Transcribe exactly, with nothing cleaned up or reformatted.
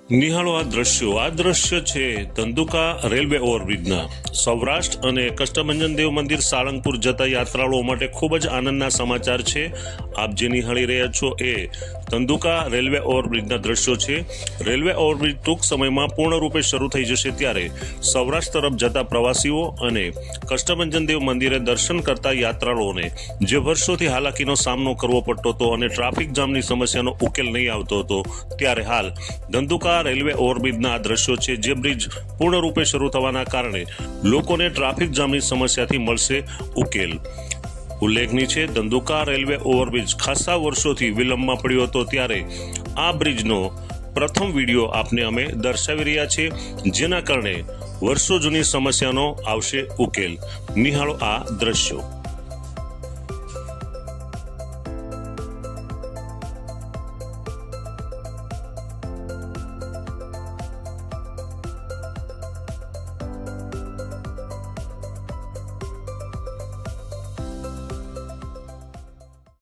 નિહાળો આ દ્રશ્યો આ દ્રશ્ય છે ધંધુકા રેલવે ઓવરબ્રિજના। સૌરાષ્ટ્ર અને કષ્ટભંજન દેવ મંદિર સાળંગપુર જતા યાત્રાળુઓ માટે ખૂબ જ આનંદના સમાચાર છે। આપ જે નિહાળી રહ્યા છો એ ધંધુકા રેલવે ઓવરબ્રિજના દ્રશ્યો છે। રેલવે ઓવરબ્રિજ ટૂંક સમયમાં પૂર્ણરૂપે શરૂ થઈ જશે ત્યારે સૌરાષ્ટ્ર તરફ જતા પ્રવાસીઓ અને કષ્ટભંજન દેવ મંદિરે દર્શન કરતા યાત્રાળુઓને જે વર્ષોથી હાલાકીનો સામનો કરવો પડતો હતો અને ટ્રાફિક જામની સમસ્યાનો ઉકેલ નહીં આવતો હતો, ત્યારે હાલ ધંધુકા રેલવે ઓવરબ્રિજના આ દ્રશ્યો છે, જે બ્રિજ પૂર્ણરૂપે શરૂ થવાના કારણે લોકોને ટ્રાફિક જામની સમસ્યાથી મળશે ઉકેલ। ઉલ્લેખનીય છે, ધંધુકા રેલવે ઓવરબ્રિજ ખાસા વર્ષોથી વિલંબમાં પડ્યો હતો, ત્યારે આ બ્રિજનો પ્રથમ વિડીયો આપને અમે દર્શાવી રહ્યા છીએ, જેના કારણે વર્ષો જૂની સમસ્યાનો આવશે ઉકેલ। નિહાળો આ દ્રશ્યો।